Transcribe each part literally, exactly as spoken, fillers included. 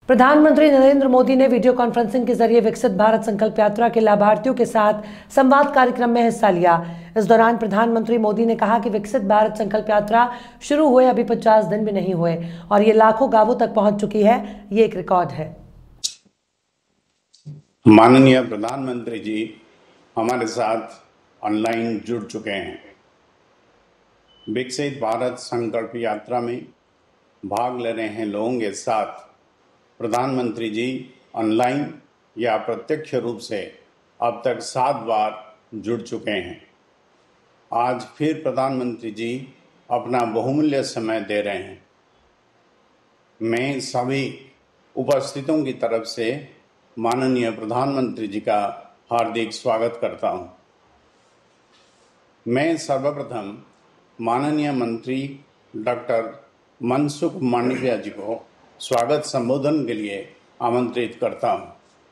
प्रधानमंत्री नरेंद्र मोदी ने video conferencing के जरिए विकसित भारत संकल्प यात्रा के लाभार्थियों के साथ संवाद कार्यक्रम में हिस्सा लिया। इस दौरान प्रधानमंत्री मोदी ने कहा कि विकसित भारत संकल्प यात्रा शुरू हुए अभी पचास दिन भी नहीं हुए और ये लाखों गांवों तक पहुंच चुकी है। ये एक रिकॉर्ड है। माननीय प्रधानमंत्री जी हमारे साथ ऑनलाइन जुड़ चुके हैं। विकसित भारत संकल्प यात्रा में भाग ले रहे हैं लोगों के साथ प्रधानमंत्री जी ऑनलाइन या प्रत्यक्ष रूप से अब तक सात बार जुड़ चुके हैं। आज फिर प्रधानमंत्री जी अपना बहुमूल्य समय दे रहे हैं। मैं सभी उपस्थितों की तरफ से माननीय प्रधानमंत्री जी का हार्दिक स्वागत करता हूं। मैं सर्वप्रथम माननीय मंत्री डॉक्टर मनसुख मांडविया जी को स्वागत संबोधन के लिए आमंत्रित करता हूं।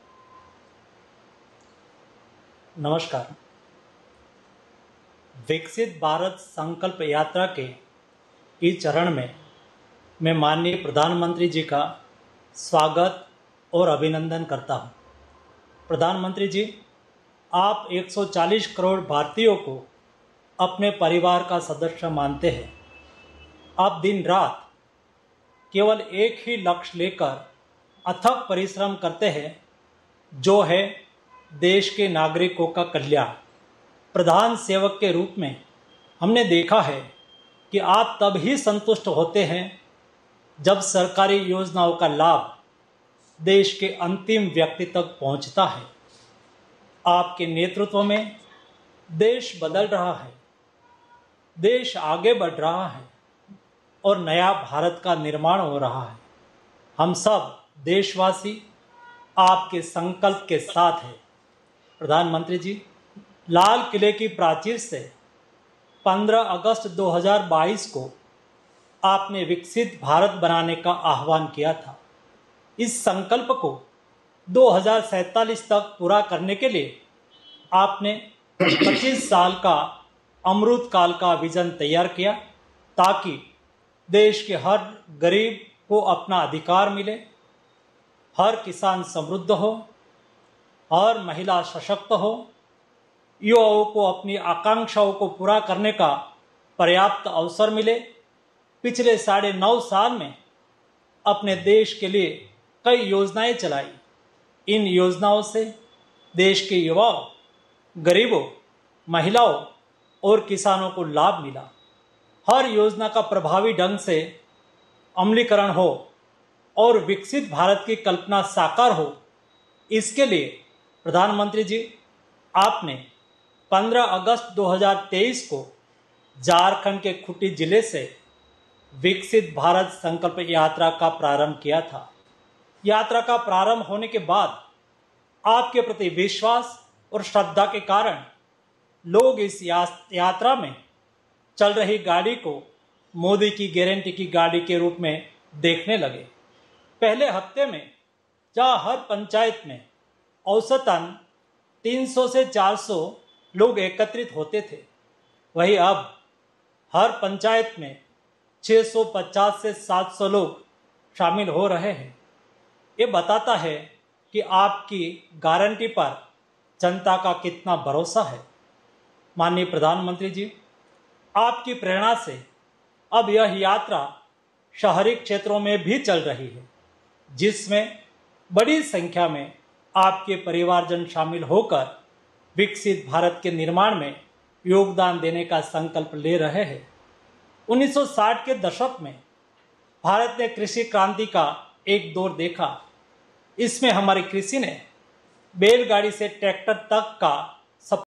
नमस्कार। विकसित भारत संकल्प यात्रा के इस चरण में मैं माननीय प्रधानमंत्री जी का स्वागत और अभिनंदन करता हूं। प्रधानमंत्री जी, आप एक सौ चालीस करोड़ भारतीयों को अपने परिवार का सदस्य मानते हैं। आप दिन रात केवल एक ही लक्ष्य लेकर अथक परिश्रम करते हैं, जो है देश के नागरिकों का कल्याण। प्रधान सेवक के रूप में हमने देखा है कि आप तब ही संतुष्ट होते हैं जब सरकारी योजनाओं का लाभ देश के अंतिम व्यक्ति तक पहुंचता है। आपके नेतृत्व में देश बदल रहा है, देश आगे बढ़ रहा है और नया भारत का निर्माण हो रहा है। हम सब देशवासी आपके संकल्प के साथ हैं। प्रधानमंत्री जी, लाल किले की प्राचीर से पंद्रह अगस्त दो हज़ार बाईस को आपने विकसित भारत बनाने का आह्वान किया था। इस संकल्प को दो हज़ार सैंतालीस तक पूरा करने के लिए आपने पच्चीस साल का अमृत काल का विजन तैयार किया, ताकि देश के हर गरीब को अपना अधिकार मिले, हर किसान समृद्ध हो, हर महिला सशक्त हो, युवाओं को अपनी आकांक्षाओं को पूरा करने का पर्याप्त अवसर मिले। पिछले साढ़े नौ साल में अपने देश के लिए कई योजनाएं चलाई। इन योजनाओं से देश के युवाओं, गरीबों, महिलाओं और किसानों को लाभ मिला। हर योजना का प्रभावी ढंग से अमलीकरण हो और विकसित भारत की कल्पना साकार हो, इसके लिए प्रधानमंत्री जी आपने पंद्रह अगस्त दो हज़ार तेईस को झारखंड के खूंटी जिले से विकसित भारत संकल्प यात्रा का प्रारंभ किया था। यात्रा का प्रारंभ होने के बाद आपके प्रति विश्वास और श्रद्धा के कारण लोग इस यात्रा में चल रही गाड़ी को मोदी की गारंटी की गाड़ी के रूप में देखने लगे। पहले हफ्ते में जहां हर पंचायत में औसतन तीन सौ से चार सौ लोग एकत्रित होते थे, वहीं अब हर पंचायत में छह सौ पचास से सात सौ लोग शामिल हो रहे हैं। ये बताता है कि आपकी गारंटी पर जनता का कितना भरोसा है। माननीय प्रधानमंत्री जी, आपकी प्रेरणा से अब यह यात्रा शहरी क्षेत्रों में भी चल रही है, जिसमें बड़ी संख्या में आपके परिवारजन शामिल होकर विकसित भारत के निर्माण में योगदान देने का संकल्प ले रहे हैं। उन्नीस सौ साठ के दशक में भारत ने कृषि क्रांति का एक दौर देखा। इसमें हमारी कृषि ने बैलगाड़ी से ट्रैक्टर तक का